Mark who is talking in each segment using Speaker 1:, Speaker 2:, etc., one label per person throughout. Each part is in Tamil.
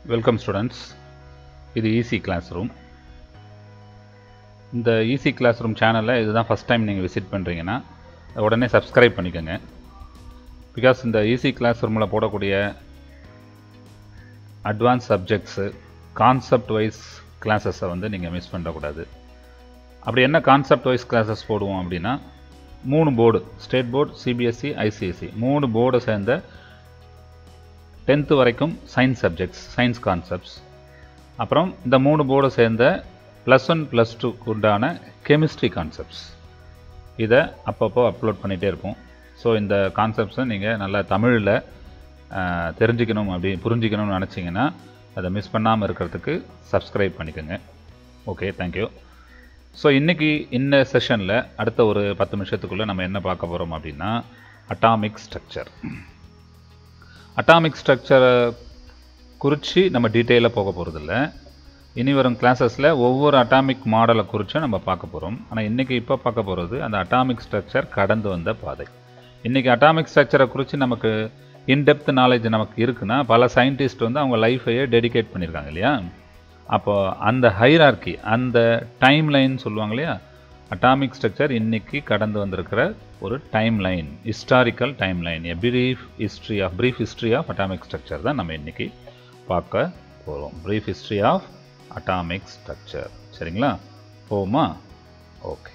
Speaker 1: Welcome students. இது ஈஸி கிளாஸ் ரூம். இந்த ஈஸி கிளாஸ் ரூம் சேனலில் இதுதான் ஃபஸ்ட் டைம் நீங்கள் விசிட் பண்ணுறீங்கன்னா உடனே சப்ஸ்கிரைப் பண்ணிக்கோங்க. பிகாஸ் இந்த ஈஸி கிளாஸ் ரூமில் போடக்கூடிய அட்வான்ஸ் சப்ஜெக்ட்ஸு கான்செப்ட் வைஸ் கிளாஸஸை வந்து நீங்கள் மிஸ் பண்ணக்கூடாது. அப்படி என்ன கான்செப்ட் வைஸ் கிளாஸஸ் போடுவோம் அப்படின்னா 3 board, state board, CBSE, ICSE 3 போர்டை சேர்ந்த 10th வரைக்கும் சயின்ஸ் சப்ஜெக்ட்ஸ், சயின்ஸ் கான்செப்ட்ஸ். அப்புறம் இந்த 3 போர்டை சேர்ந்த +1 +2 உண்டான கெமிஸ்ட்ரி கான்செப்ட்ஸ். இதை அப்பப்போ அப்லோட் பண்ணிகிட்டே இருப்போம். ஸோ இந்த கான்செப்ட்ஸை நீங்கள் நல்லா தமிழில் தெரிஞ்சுக்கணும், அப்படி புரிஞ்சிக்கணும்னு நினச்சிங்கன்னா அதை மிஸ் பண்ணாமல் இருக்கிறதுக்கு சப்ஸ்கிரைப் பண்ணிக்கோங்க. Okay, thank you. ஸோ இன்றைக்கி இந்த செஷனில் அடுத்த ஒரு 10 நிமிஷத்துக்குள்ளே நம்ம என்ன பார்க்க போகிறோம் அப்படின்னா அட்டாமிக் ஸ்ட்ரக்சர். அட்டாமிக் ஸ்ட்ரக்சரை குறித்து நம்ம டீட்டெயிலாக போக போகிறதில்ல. இனி வரும் கிளாஸஸில் ஒவ்வொரு அட்டாமிக் மாடலை குறித்தும் நம்ம பார்க்க போகிறோம். ஆனால் இன்றைக்கி இப்போ பார்க்க போகிறது அந்த அட்டாமிக் ஸ்ட்ரக்சர் கடந்து வந்த பாதை. இன்றைக்கி அட்டாமிக் ஸ்ட்ரக்சரை குறித்து நமக்கு இன்டெப்த் நாலேஜ் நமக்கு இருக்குன்னா பல சயின்டிஸ்ட் வந்து அவங்க லைஃபையே டெடிகேட் பண்ணியிருக்காங்க இல்லையா. அப்போது அந்த ஹைரார்கி, அந்த டைம் லைன் சொல்லுவாங்க இல்லையா, அட்டாமிக் ஸ்ட்ரக்சர் இன்றைக்கி கடந்து வந்திருக்கிற ஒரு timeline, historical timeline, brief history of atomic structure தான் நம்ம இன்றைக்கி பார்க்க போகிறோம். Brief history of atomic structure. சரிங்களா, போமா? ஓகே.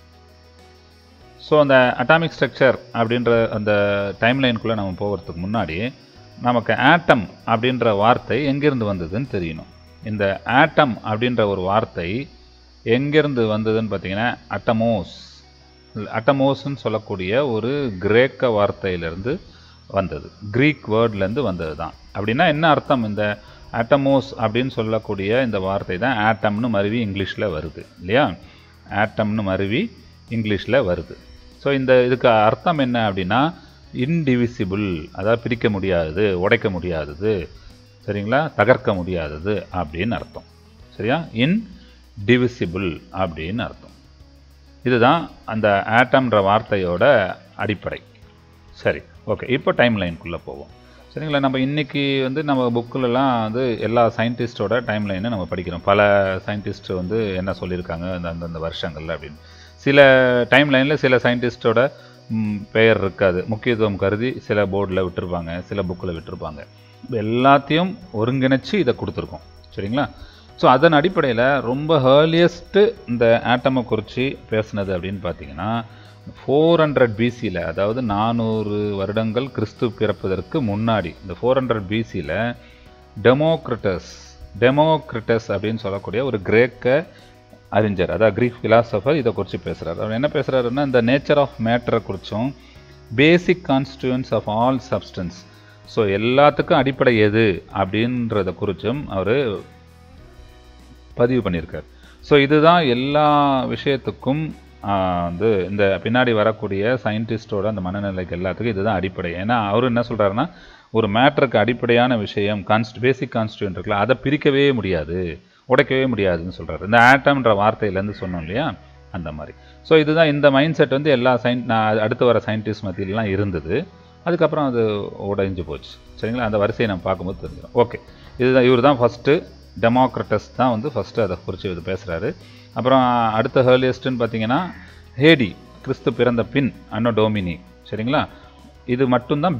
Speaker 1: ஸோ அந்த அட்டாமிக் ஸ்ட்ரக்சர் அப்படின்ற அந்த டைம் லைனுக்குள்ளே நம்ம போகிறதுக்கு முன்னாடி நமக்கு ஆட்டம் அப்படின்ற வார்த்தை எங்கேருந்து வந்ததுன்னு தெரியணும். இந்த ஆட்டம் அப்படின்ற ஒரு வார்த்தை எங்கேருந்து வந்ததுன்னு பார்த்தீங்கன்னா அட்டமோஸ்ன்னு சொல்லக்கூடிய ஒரு கிரேக்க வார்த்தையிலேருந்து வந்தது, க்ரீக் வேர்ட்லேருந்து வந்தது தான். அப்படின்னா என்ன அர்த்தம்? இந்த ஆட்டமோஸ் அப்படின்னு சொல்லக்கூடிய இந்த வார்த்தை தான் ஆட்டம்னு மருவி இங்கிலீஷில் வருது இல்லையா. ஆட்டம்னு மருவி இங்கிலீஷில் வருது. ஸோ இதுக்கு அர்த்தம் என்ன அப்படின்னா இன்டிவிசிபிள், அதாவது பிரிக்க முடியாதது, உடைக்க முடியாதது, சரிங்களா, தகர்க்க முடியாதது அப்படின்னு அர்த்தம். சரியா, இன்டிவிசிபிள் அப்படின்னு அர்த்தம். இதுதான் அந்த ஆட்டம்ன்ற வார்த்தையோட அடிப்படை. சரி, ஓகே. இப்போ டைம் லைனுக்குள்ளே போவோம். சரிங்களா. நம்ம இன்றைக்கி வந்து நம்ம புக்கிலலாம் வந்து எல்லா சயின்டிஸ்டோட டைம் லைனை நம்ம படிக்கிறோம். பல சயின்டிஸ்ட் வந்து என்ன சொல்லியிருக்காங்க அந்தந்த வருஷங்களில் அப்படின்னு. சில டைம் லைனில் சில சயின்டிஸ்டோட பெயர் இருக்காது, முக்கியத்துவம் கருதி சில போர்டில் விட்டுருப்பாங்க, சில புக்கில் விட்டுருப்பாங்க. எல்லாத்தையும் ஒருங்கிணைச்சு இதை கொடுத்துருக்கோம். சரிங்களா. ஸோ அதன் அடிப்படையில் ரொம்ப ஏர்லியஸ்ட்டு இந்த ஆட்டமை குறித்து பேசுனது அப்படின்னு பார்த்தீங்கன்னா 400 BCயில், அதாவது 400 வருடங்கள் கிறிஸ்து பிறப்பதற்கு முன்னாடி, இந்த 400 BCயில் டெமோக்ரிட்டஸ் அப்படின்னு சொல்லக்கூடிய ஒரு கிரேக்க அறிஞர், அதாவது கிரீக் ஃபிலாசபர் இதை குறித்து பேசுகிறார். அவர் என்ன பேசுகிறாருன்னா இந்த நேச்சர் ஆஃப் மேட்டரை குறித்தும் basic constituents of all substance, so எல்லாத்துக்கும் அடிப்படை எது அப்படின்றத குறித்தும் அவர் பதிவு பண்ணியிருக்கார். ஸோ இதுதான் எல்லா விஷயத்துக்கும் வந்து இந்த பின்னாடி வரக்கூடிய சயின்டிஸ்டோட அந்த மனநிலைக்கு எல்லாத்துக்கும் இதுதான் அடிப்படை. ஏன்னா அவர் என்ன சொல்கிறாருன்னா ஒரு மேட்டருக்கு அடிப்படையான விஷயம் பேசிக் கான்ஸ்டியூயன்ட் இருக்குல்ல, அதை பிரிக்கவே முடியாது, உடைக்கவே முடியாதுன்னு சொல்கிறார். இந்த ஆட்டம்ன்ற வார்த்தையிலேருந்து சொன்னோம் இல்லையா, அந்த மாதிரி. ஸோ இதுதான் இந்த மைண்ட் செட் வந்து எல்லா அடுத்து வர சயின்டிஸ்ட் மத்தியிலலாம் இருந்தது. அதுக்கப்புறம் அது உடைஞ்சு போச்சு. சரிங்களா. அந்த வரிசையை நம்ம பார்க்கும்போது தெரிஞ்சிடும். ஓகே, இதுதான் இவர் தான் ஃபஸ்ட்டு டெமோக்ரிட்டஸ் தான் வந்து ஃபஸ்ட்டு அதை குறித்து இது பேசுகிறாரு. அப்புறம் அடுத்த ஏர்லியஸ்ட்டுன்னு பார்த்தீங்கன்னா ஹேடி, கிறிஸ்து பிறந்த பின் அன்னோ டோமினி. சரிங்களா. இது மட்டும்தான்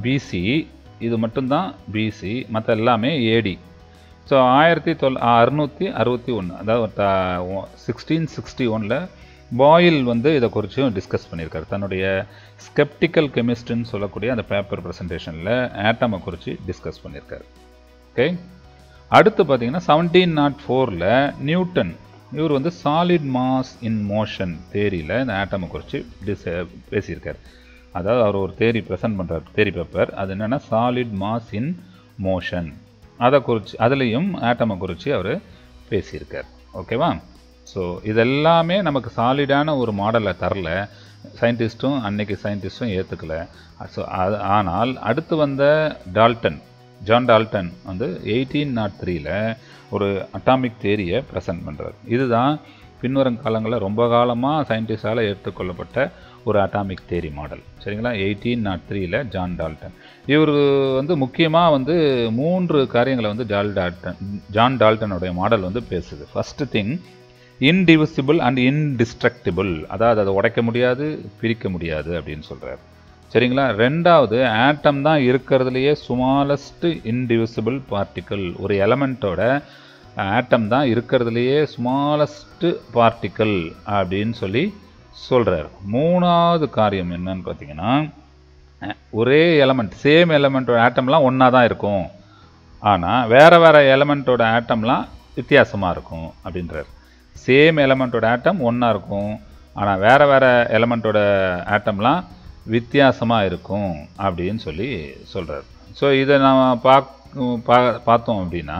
Speaker 1: பிசி, மற்ற எல்லாமே ஏடி. ஸோ 1661, அதாவது 1661 பாயில் வந்து இதை குறித்தும் டிஸ்கஸ் பண்ணியிருக்காரு. தன்னுடைய ஸ்கெப்டிக்கல் கெமிஸ்ட்ரின்னு சொல்லக்கூடிய அந்த பேப்பர் ப்ரெசன்டேஷனில் ஆட்டமை குறித்து டிஸ்கஸ் பண்ணியிருக்காரு. ஓகே. அடுத்து பார்த்தீங்கன்னா 1704 நியூட்டன், இவர் வந்து சாலிட் மாஸ் இன் மோஷன் தேரியில் இந்த ஆட்டமை குறித்து பேசியிருக்கார். அதாவது அவர் ஒரு தேரி ப்ரெசென்ட் பண்ணுறார், தேரி பேப்பர். அது என்னென்னா சாலிட் மாஸ் இன் மோஷன், அதை குறித்து அதுலேயும் ஆட்டமை குறித்து அவர் பேசியிருக்கார். ஓகேவா. ஸோ இதெல்லாமே நமக்கு சாலிடான ஒரு மாடலை தரல, சயின்டிஸ்ட்டும் அன்னைக்கு சயின்டிஸ்ட்டும் ஏற்றுக்கல. ஸோ ஆனால் அடுத்து வந்த ஜான் டால்டன் வந்து 1803 ஒரு அட்டாமிக் தேரியை ப்ரெசென்ட் பண்ணுறார். இதுதான் பின்வரும் காலங்களில் ரொம்ப காலமாக சயின்டிஸ்டால் ஏற்றுக்கொள்ளப்பட்ட ஒரு அட்டாமிக் தியரி மாடல். சரிங்களா? 1803 ஜான் டால்டன். இவர் வந்து முக்கியமாக வந்து 3 காரியங்களை வந்து ஜான் டால்டனுடைய மாடல் வந்து பேசுது. First thing, indivisible and indestructible, அதாவது அதை உடைக்க முடியாது, பிரிக்க முடியாது அப்படின்னு சொல்கிறார். சரிங்களா? ரெண்டாவது, ஆட்டம் தான் இருக்கிறதுலையே ஸ்மாலஸ்ட் இன்டிவிசிபிள் பார்ட்டிக்கிள். ஒரு எலமெண்ட்டோட ஆட்டம் தான் இருக்கிறதுலையே ஸ்மாலஸ்ட் பார்ட்டிக்கிள் அப்படின்னு சொல்லி சொல்கிறார். மூணாவது காரியம் என்னன்னு பார்த்தீங்கன்னா, ஒரே எலமெண்ட், சேம் எலமெண்ட்டோட ஆட்டம்லாம் ஒன்றா தான் இருக்கும், ஆனால் வேறு வேறு எலமெண்ட்டோட ஆட்டம்லாம் வித்தியாசமாக இருக்கும் அப்படின்றார். சேம் எலமெண்ட்டோட ஆட்டம் ஒன்றா இருக்கும், ஆனால் வேறு வேறு எலமெண்ட்டோட ஆட்டம்லாம் வித்தியாசமாக இருக்கும் அப்படின்னு சொல்லி சொல்கிறார். ஸோ இதை நாம் பார்த்தோம் அப்படின்னா,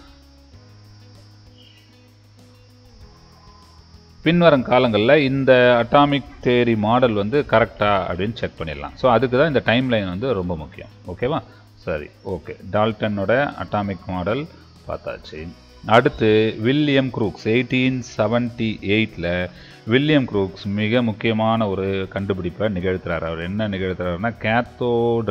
Speaker 1: பின்வரும் காலங்களில் இந்த அட்டாமிக் தியரி மாடல் வந்து கரெக்டாக அப்படின்னு செக் பண்ணிடலாம். ஸோ அதுக்கு தான் இந்த டைம் லைன் வந்து ரொம்ப முக்கியம். ஓகேவா? சரி, ஓகே. டால்டனோட அட்டாமிக் மாடல் பார்த்தாச்சு. அடுத்து வில்லியம் க்ரூக்ஸ் 1878 வில்லியம் க்ரூக்ஸ் மிக முக்கியமான ஒரு கண்டுபிடிப்பை நிகழ்த்துறார். அவர் என்ன நிகழ்த்துறாருன்னா, கேத்தோட்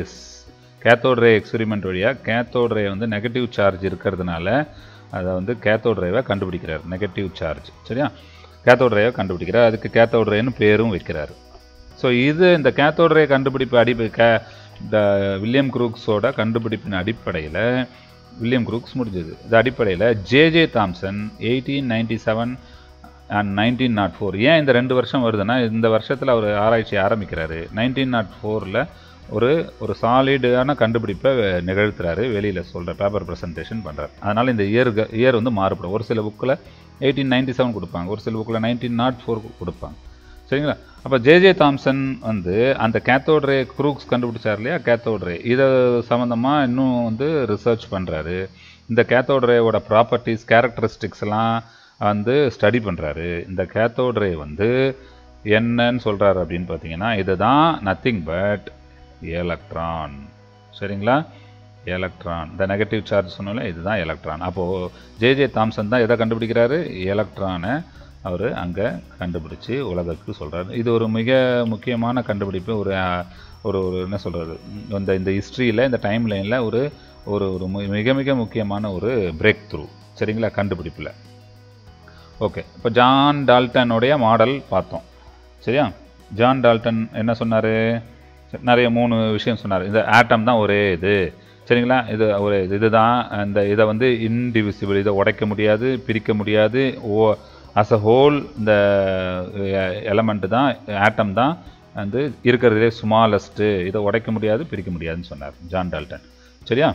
Speaker 1: ரே எக்ஸ்பெரிமெண்ட் வழியாக கேத்தோட் ரே வந்து நெகட்டிவ் சார்ஜ் இருக்கிறதுனால அதை வந்து கேத்தோட் ரேவை கண்டுபிடிக்கிறார். நெகட்டிவ் சார்ஜ், சரியா? கேத்தோட் ரேவை கண்டுபிடிக்கிறார். அதுக்கு கேத்தோட் ரேன்னு பேரும் வைக்கிறார். ஸோ இது இந்த கேத்தோட் ரே கண்டுபிடிப்பு வில்லியம் க்ரூக்ஸோட கண்டுபிடிப்பின் அடிப்படையில் வில்லியம் க்ரூக்ஸ் முடிஞ்சது. இது அடிப்படையில் ஜே தாம்சன் 1897 அண்ட் 1904. ஏன் இந்த 2 வருஷம் வருதுன்னா, இந்த வருஷத்தில் அவர் ஆராய்ச்சி ஆரம்பிக்கிறாரு. 1904 ஒரு சாலிடான கண்டுபிடிப்பை நிகழ்த்துறாரு, வெளியில் சொல்கிற பேப்பர் ப்ரெசன்டேஷன் பண்ணுறாரு. அதனால் இந்த இயர் வந்து மாறுபடும். ஒரு சில புக்கில் 1897 கொடுப்பாங்க, ஒரு சில புக்கில் 1904 கொடுப்பாங்க. சரிங்களா? அப்போ ஜே தாம்சன் வந்து அந்த கேத்தோட் ரே, க்ரூக்ஸ் கண்டுபிடிச்சார் இல்லையா கேத்தோட் ரே, இதை சம்மந்தமாக இன்னும் வந்து ரிசர்ச் பண்ணுறாரு. இந்த கேத்தோட் ரேவோட ப்ராப்பர்ட்டிஸ், கேரக்டரிஸ்டிக்ஸ்லாம் வந்து ஸ்டடி பண்ணுறாரு. இந்த கேத்தோட் ரே வந்து என்னன்னு சொல்கிறாரு அப்படின்னு பார்த்தீங்கன்னா, இதுதான் நத்திங் பட் எலக்ட்ரான். சரிங்களா? எலக்ட்ரான், இந்த நெகட்டிவ் சார்ஜ் சொன்னால இதுதான் எலக்ட்ரான். அப்போது ஜே தாம்சன் தான் எதை கண்டுபிடிக்கிறாரு? எலக்ட்ரானை அவர் அங்கே கண்டுபிடிச்சி உலகத்துக்கு சொல்கிறார். இது ஒரு மிக முக்கியமான கண்டுபிடிப்பு. ஒரு ஒரு என்ன சொல்கிறது, இந்த ஹிஸ்ட்ரியில், இந்த டைம் லைனில் ஒரு ஒரு ஒரு மிக மிக முக்கியமான ஒரு பிரேக் த்ரூ. சரிங்களா? கண்டுபிடிப்பில். ஓகே, இப்போ ஜான் டால்டனுடைய மாடல் பார்த்தோம். சரியா? ஜான் டால்டன் என்ன சொன்னார்? நிறைய 3 விஷயம் சொன்னார். இந்த ஆட்டம் தான் ஒரே இது. சரிங்களா? இது ஒரு இதுதான், இதை வந்து இன்டிவிசிபிள், இதை உடைக்க முடியாது, பிரிக்க முடியாது, அஸ் அ ஹோல் இந்த எலமெண்ட்டு தான், ஆட்டம் தான் வந்து இருக்கிறதுலே ஸ்மாலஸ்ட்டு, இதை உடைக்க முடியாது, பிரிக்க முடியாதுன்னு சொன்னார் ஜான் டால்டன். சரியா?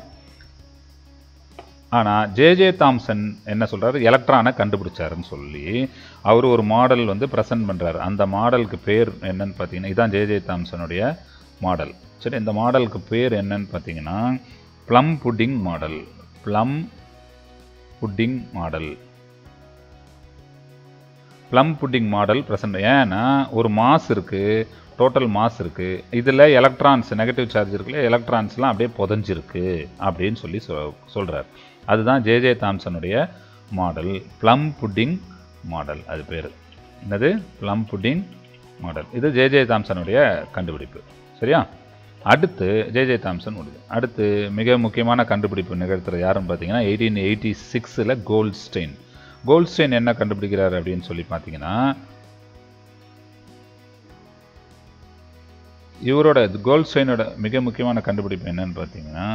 Speaker 1: ஆனால் ஜே தாம்சன் என்ன சொல்கிறாரு? எலக்ட்ரானை கண்டுபிடிச்சாருன்னு சொல்லி அவர் ஒரு மாடல் வந்து ப்ரெசென்ட் பண்ணுறாரு. அந்த மாடலுக்கு பேர் என்னன்னு பார்த்தீங்கன்னா, இதுதான் ஜே தாம்சனுடைய மாடல். சரி, இந்த மாடலுக்கு பேர் என்னன்னு பார்த்தீங்கன்னா plum pudding model. Plum pudding model. Plum pudding model present. ஏன்னா ஒரு மாஸ் இருக்குது, டோட்டல் மாஸ் இருக்குது, இதில் எலக்ட்ரான்ஸ், நெகட்டிவ் சார்ஜ் இருக்குல்ல, எலக்ட்ரான்ஸ்லாம் அப்படியே புதஞ்சிருக்கு அப்படின்னு சொல்லி சொல்கிறார். அதுதான் ஜே தாம்சனுடைய மாடல், ப்ளம் புட்டிங் மாடல். அது பேர் என்னது? Plum pudding model. இது ஜே தாம்சனுடைய கண்டுபிடிப்பு. சரியா? அடுத்து ஜே தாம்சன் முடியுது. அடுத்து மிக முக்கியமான கண்டுபிடிப்பு நிகழ்த்துறது யாருன்னு பார்த்தீங்கன்னா 1886 கோல்ட்ஸ்டெயின். கோல்ட்ஸ்டெயின் என்ன கண்டுபிடிக்கிறார் அப்படின்னு சொல்லி பார்த்தீங்கன்னா, இவரோட கோல்ட்ஸ்டெயினோட மிக முக்கியமான கண்டுபிடிப்பு என்னன்னு பார்த்தீங்கன்னா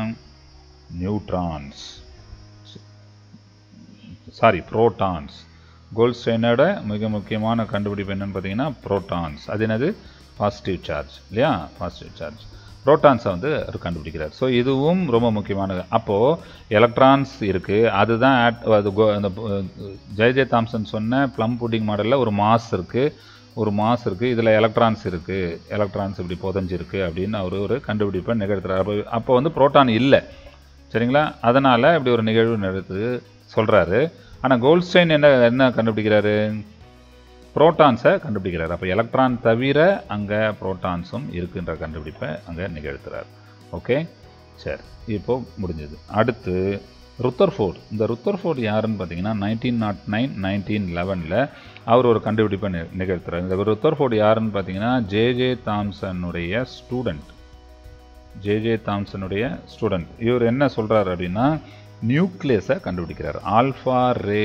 Speaker 1: புரோட்டான்ஸ். கோல்ட்ஸ்டெயினோட மிக முக்கியமான கண்டுபிடிப்பு என்னன்னு பார்த்தீங்கன்னா புரோட்டான்ஸ். அது என்னது? பாசிட்டிவ் சார்ஜ் இல்லையா? Positive charge. புரோட்டான்ஸை வந்து அவர் கண்டுபிடிக்கிறார். ஸோ இதுவும் ரொம்ப முக்கியமானது. அப்போது எலக்ட்ரான்ஸ் இருக்குது, அதுதான் அந்த ஜே தாம்சன் சொன்ன ப்ளம் புட்டிங் மாடலில் ஒரு மாஸ் இருக்குது, இதில் எலக்ட்ரான்ஸ் இருக்குது, எலக்ட்ரான்ஸ் இப்படி புதஞ்சிருக்கு அப்படின்னு அவர் ஒரு கண்டுபிடிப்பை நிகழ்த்துறாரு. அப்போ வந்து புரோட்டான் இல்லை. சரிங்களா? அதனால் இப்படி ஒரு நிகழ்வு நிகழ்த்து சொல்கிறாரு. ஆனால் கோல்ட்ஸ்டெயின் என்ன கண்டுபிடிக்கிறாரு? புரோட்டான்ஸை கண்டுபிடிக்கிறார். அப்போ எலக்ட்ரான் தவிர அங்கே புரோட்டான்ஸும் இருக்குன்ற கண்டுபிடிப்பை அங்கே நிகழ்த்துறார். ஓகே, சரி, இப்போது முடிஞ்சது. அடுத்து ருத்தர்ஃபோர்ட். இந்த ருத்தர்ஃபோர்ட் யாருன்னு பார்த்தீங்கன்னா 1909 1911 அவர் ஒரு கண்டுபிடிப்பை நிகழ்த்துறார். இந்த ருத்தர்ஃபோர்ட் யாருன்னு பார்த்தீங்கன்னா ஜே தாம்சனுடைய ஸ்டூடெண்ட். இவர் என்ன சொல்கிறார் அப்படின்னா நியூக்ளியஸை கண்டுபிடிக்கிறார். ஆல்ஃபா ரே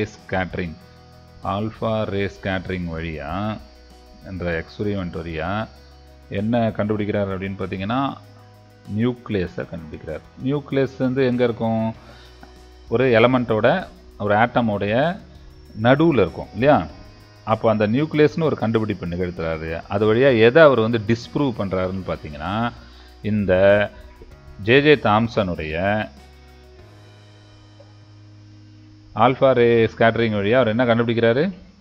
Speaker 1: ஸ்கேட்டரிங் வழியாக என்ற எக்ஸ்பெரிமெண்ட் வழியாக என்ன கண்டுபிடிக்கிறார் அப்படின்னு பார்த்தீங்கன்னா நியூக்ளியஸை கண்டுபிடிக்கிறார். நியூக்ளியஸ் வந்து எங்கே இருக்கும்? ஒரு எலமெண்ட்டோட ஒரு ஆட்டமோடைய நடுவில் இருக்கும் இல்லையா? அப்போ அந்த நியூக்ளியஸ்னு ஒரு கண்டுபிடிப்பு நிகழ்த்துறாரு. அது வழியாக எதை அவர் வந்து டிஸ்ப்ரூவ் பண்ணுறாருன்னு பார்த்தீங்கன்னா இந்த ஜே தாம்சனுடைய ஆல்ஃபா ரே ஸ்கேட்டரிங் வழியாக அவர் என்ன கண்டுபிடிக்கிறாரு?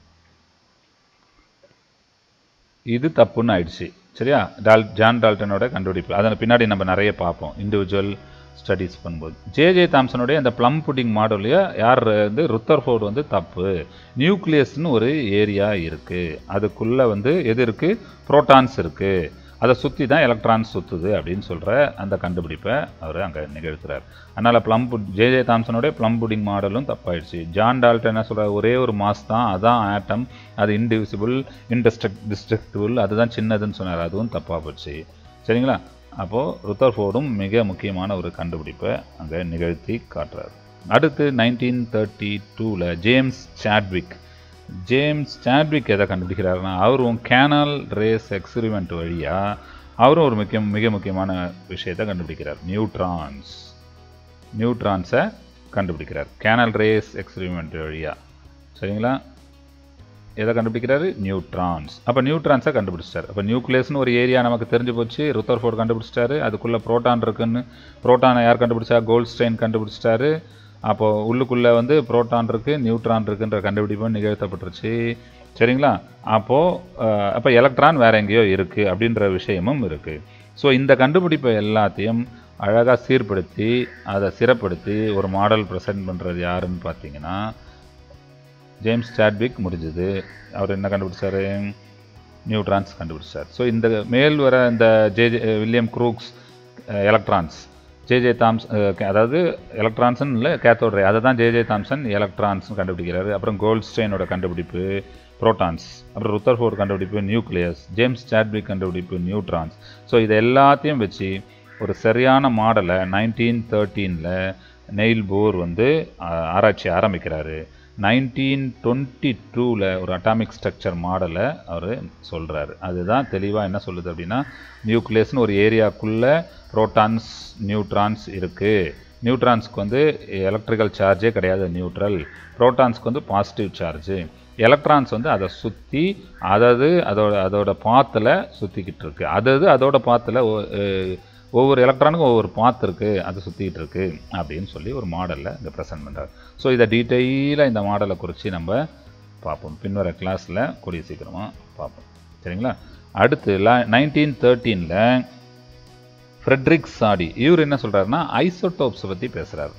Speaker 1: இது தப்புன்னு ஆயிடுச்சு. சரியா? ஜான் டால்டனோட கண்டுபிடிப்பு. அதன் பின்னாடி நம்ம நிறைய பார்ப்போம் இண்டிவிஜுவல் ஸ்டடீஸ் பண்ணும்போது. ஜே தாம்சனுடைய இந்த ப்ளம் புட்டிங் மாடல்லையே யார் வந்து ருத்தர்ஃபோர்ட் வந்து தப்பு. நியூக்ளியஸ்னு ஒரு ஏரியா இருக்குது, அதுக்குள்ளே வந்து எது இருக்குது? புரோட்டான்ஸ் இருக்குது, அதை சுற்றி தான் எலக்ட்ரான்ஸ் சுற்றுது அப்படின்னு சொல்கிற அந்த கண்டுபிடிப்பை அவர் அங்கே நிகழ்த்துறார். அதனால் ஜே தாம்சனுடைய ப்ளம் புட்டிங் மாடலும் தப்பாயிடுச்சு. ஜான் டால்டன் என்ன சொல்கிற? ஒரே ஒரு மாஸ் தான், அதான் ஆட்டம், அது இன்டிவிசிபிள் டிஸ்ட்ரக்டிபிள், அதுதான் சின்னதுன்னு சொன்னார், அதுவும் தப்பாக போச்சு. சரிங்களா? அப்போது ருத்தர்ஃபோர்டும் மிக முக்கியமான ஒரு கண்டுபிடிப்பை அங்கே நிகழ்த்தி காட்டுறார். அடுத்து 1932 ஜேம்ஸ் சாட்விக் எதை கண்டுபிடிக்கிறாருன்னா அவரும் கேனல் ரேஸ் எக்ஸ்பெரிமெண்ட் வழியாக அவரும் ஒரு மிக முக்கியமான விஷயத்தை கண்டுபிடிக்கிறார். நியூட்ரான்ஸை கண்டுபிடிக்கிறார் கேனல் ரேஸ் எக்ஸ்பெரிமெண்ட் வழியாக. சரிங்களா? எதை கண்டுபிடிக்கிறாரு? நியூட்ரான்ஸ். அப்போ நியூட்ரான்ஸை கண்டுபிடிச்சிட்டார். அப்போ நியூக்ளியஸ்னு ஒரு ஏரியா நமக்கு தெரிஞ்சு போச்சு, ருத்தர்ஃபோர்ட் கண்டுபிடிச்சிட்டாரு. அதுக்குள்ளே புரோட்டான் இருக்குன்னு, புரோட்டானை யார் கண்டுபிடிச்சா? கோல்ட்ஸ்டைன் கண்டுபிடிச்சிட்டாரு. அப்போது உள்ளுக்குள்ளே வந்து புரோட்டான் இருக்குது, நியூட்ரான் இருக்குன்ற கண்டுபிடிப்பு நிகழ்த்தப்பட்டுருச்சு. சரிங்களா? அப்போ எலக்ட்ரான் வேறு எங்கேயோ இருக்குது அப்படின்ற விஷயமும் இருக்குது. ஸோ இந்த கண்டுபிடிப்பை எல்லாத்தையும் அழகாக சீர்படுத்தி அதை சிறப்படுத்தி ஒரு மாடல் ப்ரெசென்ட் பண்ணுறது யாருன்னு பார்த்தீங்கன்னா ஜேம்ஸ் சாட்விக் முடிஞ்சது. அவர் என்ன கண்டுபிடிச்சார்? நியூட்ரான்ஸ் கண்டுபிடிச்சார். ஸோ இந்த மேல் வர இந்த William Crookes electrons, J Thoms அதாவது எலக்ட்ரான்ஸ்ன்னு இல்லை கேத்தோட் ரே, அதை தான் ஜே தாம்சன் எலக்ட்ரான்ஸ்னு கண்டுபிடிக்கிறாரு. அப்புறம் கோல்ட்ஸ்டைனோட கண்டுபிடிப்பு புரோட்டான்ஸ், அப்புறம் ருத்தர்ஃபோர்ட் கண்டுபிடிப்பு நியூக்ளியஸ், ஜேம்ஸ் சாட்விக் கண்டுபிடிப்பு நியூட்ரான்ஸ். ஸோ இது எல்லாத்தையும் வச்சு ஒரு சரியான மாடலை 1913 நெயில் போர் வந்து ஆராய்ச்சி ஆரம்பிக்கிறாரு. 1922 ஒரு அட்டாமிக் ஸ்ட்ரக்சர் மாடலை அவர் சொல்கிறாரு. அதுதான் தெளிவாக என்ன சொல்லுது அப்படின்னா நியூக்ளியஸ்னு ஒரு ஏரியாக்குள்ளே புரோட்டான்ஸ் நியூட்ரான்ஸ் இருக்குது. நியூட்ரான்ஸ்க்கு வந்து எலக்ட்ரிக்கல் சார்ஜே கிடையாது, நியூட்ரல். புரோட்டான்ஸ்க்கு வந்து பாசிட்டிவ் சார்ஜு. எலக்ட்ரான்ஸ் வந்து அதை சுற்றி அதோட பாத்தில் சுற்றிக்கிட்டு இருக்குது. அதோட பாத்தில் ஒவ்வொரு எலக்ட்ரானுக்கும் ஒவ்வொரு பாத் இருக்குது, அது சுற்றிக்கிட்டு இருக்குது அப்படின்னு சொல்லி ஒரு மாடலில் இங்கே ப்ரெசென்ட் பண்ணுறாரு. ஸோ இதை டீட்டெயிலாக இந்த மாடலை குறித்து நம்ம பார்ப்போம், பின்வர கிளாஸில் கூடிய சீக்கிரமாக பார்ப்போம். சரிங்களா? அடுத்து 1913 ஃப்ரெட்ரிக் சாடி இவர் என்ன சொல்கிறாருன்னா ஐசோடோப்ஸை பற்றி பேசுகிறார்.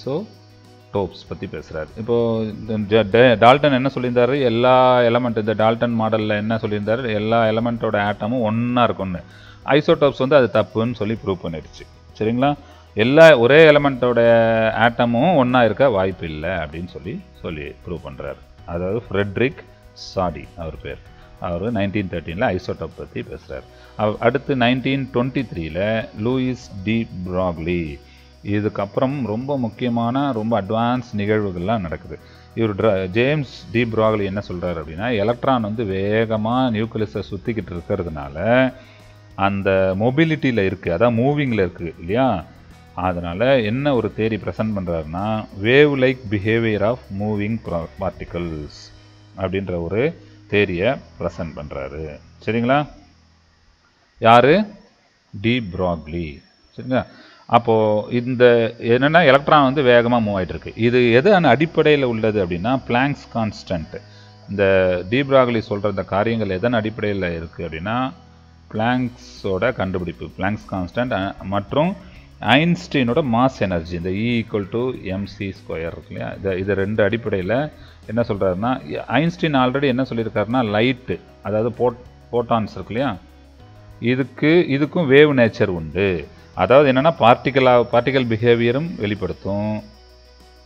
Speaker 1: இப்போது டால்டன் என்ன சொல்லியிருந்தார்? எல்லா எலமெண்ட், இந்த டால்டன் மாடலில் என்ன சொல்லியிருந்தார்? எல்லா எலமெண்ட்டோட ஆட்டமும் ஒன்றா இருக்கும்னு. ஐசோடோப்ஸ் வந்து அது தப்புன்னு சொல்லி ப்ரூவ் பண்ணிடுச்சு. சரிங்களா? ஒரே எலமெண்ட்டோட ஆட்டமும் ஒன்றா இருக்க வாய்ப்பு இல்லை அப்படின்னு சொல்லி ப்ரூவ் பண்ணுறாரு. அதாவது ஃப்ரெட்ரிக் சாடி அவர் பேர். அவர் 1913 ஐசோடோப் பற்றி பேசுகிறார். அடுத்து 1923 லூயிஸ் டி ப்ராக்லி. இதுக்கப்புறம் ரொம்ப முக்கியமான ரொம்ப அட்வான்ஸ் நிகழ்வுகள்லாம் நடக்குது. ஜேம்ஸ் டி ப்ராக்லி என்ன சொல்கிறார் அப்படின்னா எலக்ட்ரான் வந்து வேகமாக நியூக்ளியஸை சுற்றிக்கிட்டு இருக்கிறதுனால அந்த மொபிலிட்டியில் இருக்குது, அதான் மூவிங்கில் இருக்குது இல்லையா? அதனால் என்ன ஒரு தேரி ப்ரெசென்ட் பண்ணுறாருன்னா wave like behaviour of moving particles அப்படின்ற ஒரு தேரியை ப்ரெசென்ட் பண்ணுறாரு. சரிங்களா? யார்? De Broglie. சரிங்களா? அப்போது இந்த என்னென்னா எலக்ட்ரான் வந்து வேகமாக மூவ் ஆகிட்டுருக்கு. இது எது அடிப்படையில் உள்ளது அப்படின்னா பிளாங்க்ஸ் கான்ஸ்டன்ட். இந்த டி ப்ராக்லி சொல்கிற இந்த காரியங்கள் எதன் அடிப்படையில் இருக்குது அப்படின்னா பிளாங்க்ஸோட கண்டுபிடிப்பு, பிளாங்க்ஸ் கான்ஸ்டன்ட் மற்றும் ஐன்ஸ்டீனோட மாஸ் எனர்ஜி, இந்த E=mc² இருக்கு இல்லையா? இது ரெண்டு அடிப்படையில் என்ன சொல்கிறாருன்னா ஐன்ஸ்டீன் ஆல்ரெடி என்ன சொல்லியிருக்காருன்னா லைட்டு, அதாவது போட்டான்ஸ் இருக்கு இல்லையா, இதுக்கும் வேவ் நேச்சர் உண்டு. அதாவது என்னென்னா பார்ட்டிக்கல் பிஹேவியரும் வெளிப்படுத்தும்,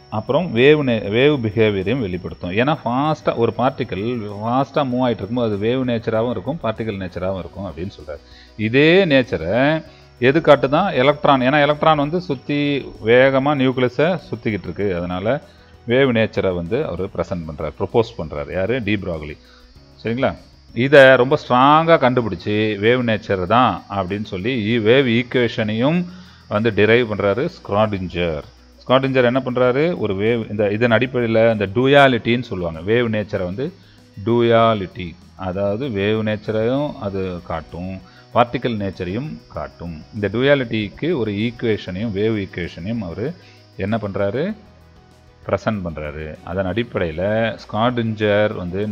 Speaker 1: அப்புறம் வேவ் பிஹேவியரையும் வெளிப்படுத்தும். ஏன்னா ஃபாஸ்ட்டாக ஒரு பார்ட்டிக்கல் ஃபாஸ்ட்டாக மூவ் ஆகிட்டு இருக்கும்போது அது வேவ் நேச்சராகவும் இருக்கும், பார்ட்டிக்கல் நேச்சராகவும் இருக்கும் அப்படின்னு சொல்கிறார். இதே நேச்சரை எது காட்டுதான்? எலக்ட்ரான். ஏன்னா எலக்ட்ரான் வந்து சுற்றி வேகமாக நியூக்ளியஸை சுற்றிக்கிட்டு இருக்கு. அதனால் வேவ் நேச்சரை வந்து அவர் ப்ரெசென்ட் பண்ணுறார், ப்ரொப்போஸ் பண்ணுறார். யார்? De Broglie. சரிங்களா? இதை ரொம்ப ஸ்ட்ராங்காக கண்டுபிடிச்சி வேவ் நேச்சர் தான் அப்படின்னு சொல்லி வேவ் ஈக்குவேஷனையும் வந்து டிரைவ் பண்ணுறாரு ஸ்க்ராடிஞ்சர். ஸ்க்ராடிஞ்சர் என்ன பண்ணுறாரு? ஒரு வேவ் இதன் அடிப்படையில் இந்த டூயாலிட்டின்னு சொல்லுவாங்க. வேவ் நேச்சரை வந்து டூயாலிட்டி, அதாவது வேவ் நேச்சரையும் அது காட்டும், பார்ட்டிக்கல் நேச்சரையும் காட்டும். இந்த டூயாலிட்டிக்கு ஒரு ஈக்குவேஷனையும் வேவ் ஈக்குவேஷனையும் அவர் என்ன பண்ணுறாரு? ப்ரெசன்ட் பண்ணுறாரு. அதன் அடிப்படையில் ஸ்க்ராடிஞ்சர் வந்து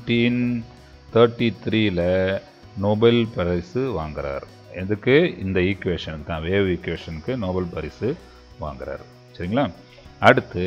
Speaker 1: 1933 நோபல் பரிசு வாங்குறார். எதுக்கு? இந்த ஈக்குவேஷனுக்கு தான், வேவ் ஈக்குவேஷனுக்கு நோபல் பரிசு வாங்குறார். சரிங்களா? அடுத்து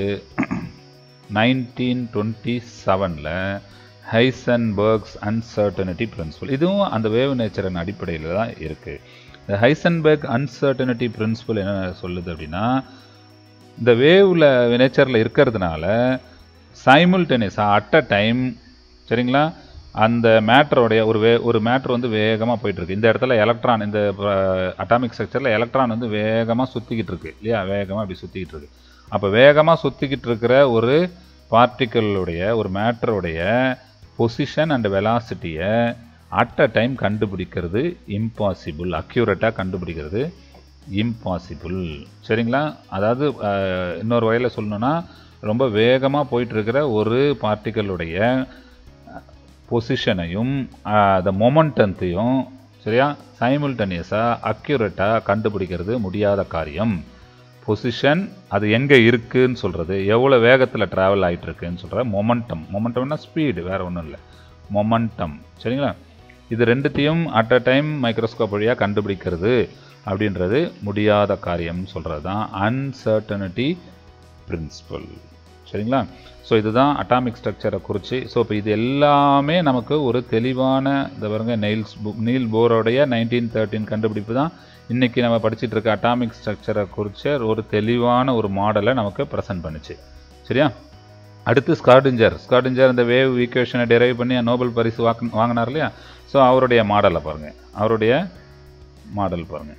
Speaker 1: 1927 ஹைசன்பர்க்ஸ் அன்சர்டனிட்டி பிரின்சிபல். இதுவும் அந்த வேவ் நேச்சரின் அடிப்படையில் தான் இருக்குது. இந்த ஹைசன்பர்க் அன்சர்டனிட்டி பிரின்சிபல் என்ன சொல்லுது அப்படின்னா, இந்த வேவ்ல நேச்சரில் இருக்கிறதுனால சைமுல்டேனியஸாக அட் அ டைம், சரிங்களா, அந்த மேட்டரோடைய ஒரு மேட்டர் வந்து வேகமாக போயிட்டுருக்கு. இந்த இடத்துல எலக்ட்ரான், இந்த அட்டாமிக் ஸ்ட்ரக்சரில் எலக்ட்ரான் வந்து வேகமாக சுற்றிக்கிட்டு இருக்கு இல்லையா? வேகமாக அப்படி சுற்றிக்கிட்டு இருக்கு. அப்போ வேகமாக சுற்றிக்கிட்டு இருக்கிற ஒரு பார்ட்டிக்கலுடைய, ஒரு மேட்டருடைய பொசிஷன் அண்ட் வெலாசிட்டியை அட் அ டைம் கண்டுபிடிக்கிறது இம்பாசிபிள். அக்யூரேட்டாக கண்டுபிடிக்கிறது இம்பாசிபிள். சரிங்களா? அதாவது இன்னொரு வகையில் சொல்லணுன்னா, ரொம்ப வேகமாக போயிட்டுருக்கிற ஒரு பார்ட்டிக்கலுடைய பொசிஷனையும் அந்த மொமெண்டத்தையும், சரியா, சைமுல்டேனியஸாக அக்யூரேட்டாக கண்டுபிடிக்கிறது முடியாத காரியம். பொசிஷன் அது எங்கே இருக்குதுன்னு சொல்கிறது, எவ்வளோ வேகத்தில் ட்ராவல் ஆகிட்டு இருக்குன்னு சொல்கிற மொமெண்டம்னா ஸ்பீடு, வேறு ஒன்றும் இல்லை, மொமெண்டம். சரிங்களா? இது ரெண்டுத்தையும் அட் அ டைம் மைக்ரோஸ்கோப் வழியாக கண்டுபிடிக்கிறது அப்படின்றது முடியாத காரியம்னு சொல்கிறது தான் அன்சர்டனிட்டி பிரின்சிபல். சரிங்களா? ஸோ இதுதான் அட்டாமிக் ஸ்ட்ரக்சரை குறித்து. ஸோ இப்போ இது எல்லாமே நமக்கு ஒரு தெளிவான, இந்த பாருங்க, நீல் போரோடைய 1913 கண்டுபிடிப்பு தான் இன்றைக்கி நம்ம படிச்சுட்டு இருக்க அட்டாமிக் ஸ்ட்ரக்சரை குறித்து ஒரு தெளிவான ஒரு மாடலை நமக்கு ப்ரெசென்ட் பண்ணுச்சு. சரியா? அடுத்து ஸ்க்ராடிஞ்சர் இந்த வேவ் ஈக்குவேஷனை டெரைவ் பண்ணி நோபல் பரிசு வாங்கினார் இல்லையா? ஸோ அவருடைய மாடலை பாருங்கள், அவருடைய மாடல் பாருங்கள்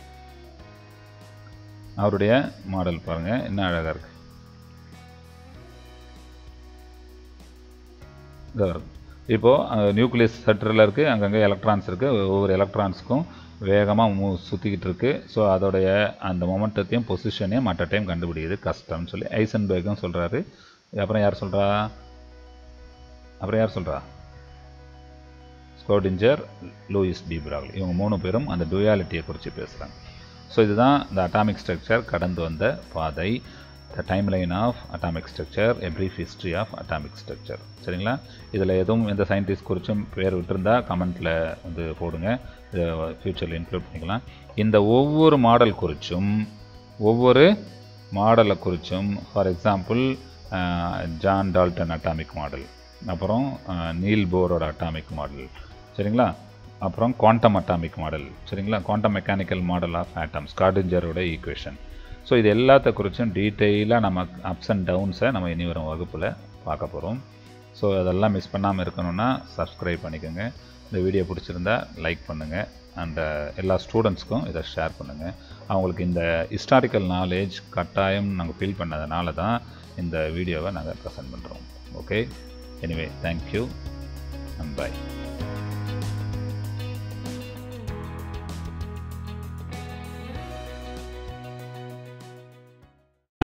Speaker 1: என்ன அழகாக இருக்குது. இப்போது நியூக்ளியஸ் சென்டரில் இருக்குது, அங்கங்கே எலக்ட்ரான்ஸ் இருக்குது, ஒவ்வொரு எலக்ட்ரான்ஸுக்கும் வேகமாக சுற்றிக்கிட்டு இருக்குது. ஸோ அதோடைய அந்த மொமெண்டத்தையும் பொசிஷனையும் அட் அ டைம் கண்டுபிடிக்கிறது கஷ்டம்னு சொல்லி ஹைசன்பர்க்கும் சொல்கிறாரு. அப்புறம் யார் சொல்கிறா? ஸ்க்ராடிஞ்சர், லூயிஸ் டி ப்ராக்லி, இவங்க 3 பேரும் அந்த டூயாலிட்டியை குறித்து பேசுகிறாங்க. ஸோ இதுதான் இந்த அட்டாமிக் ஸ்ட்ரக்சர் கடந்து வந்த பாதை. The time line of atomic structure, a brief history of atomic structure. சரிங்களா? இதில் எதுவும் எந்த சயின்டிஸ்ட் குறித்தும் பேர் விட்டுருந்தால் கமெண்ட்டில் வந்து போடுங்க, இதை ஃப்யூச்சரில் இன்க்ளூட் பண்ணிக்கலாம். இந்த ஒவ்வொரு மாடலை குறித்தும் for example John Dalton atomic model, அப்புறம் நீல் போரோட அட்டாமிக் மாடல், சரிங்களா, அப்புறம் குவாண்டம் அட்டாமிக் மாடல், சரிங்களா, quantum mechanical model of atoms, ஸ்க்ராடிஞ்சரோட ஈக்குவேஷன். ஸோ இது எல்லாத்த குறித்தும் டீட்டெயிலாக நம்ம அப்ஸ் அண்ட் டவுன்ஸை நம்ம இனி வரும் வகுப்பில் பார்க்க போகிறோம். ஸோ அதெல்லாம் மிஸ் பண்ணாமல் இருக்கணும்னா சப்ஸ்கிரைப் பண்ணிக்கோங்க. இந்த வீடியோ பிடிச்சிருந்தா லைக் பண்ணுங்கள், அண்ட் எல்லா ஸ்டூடெண்ட்ஸ்க்கும் இதை ஷேர் பண்ணுங்கள். அவங்களுக்கு இந்த ஹிஸ்டாரிக்கல் நாலேஜ் கட்டாயம் நாங்கள் ஃபீல் பண்ணதுனால தான் இந்த வீடியோவை நாங்கள் ப்ரெசென்ட் பண்ணுறோம். Okay, anyway, thank you and by.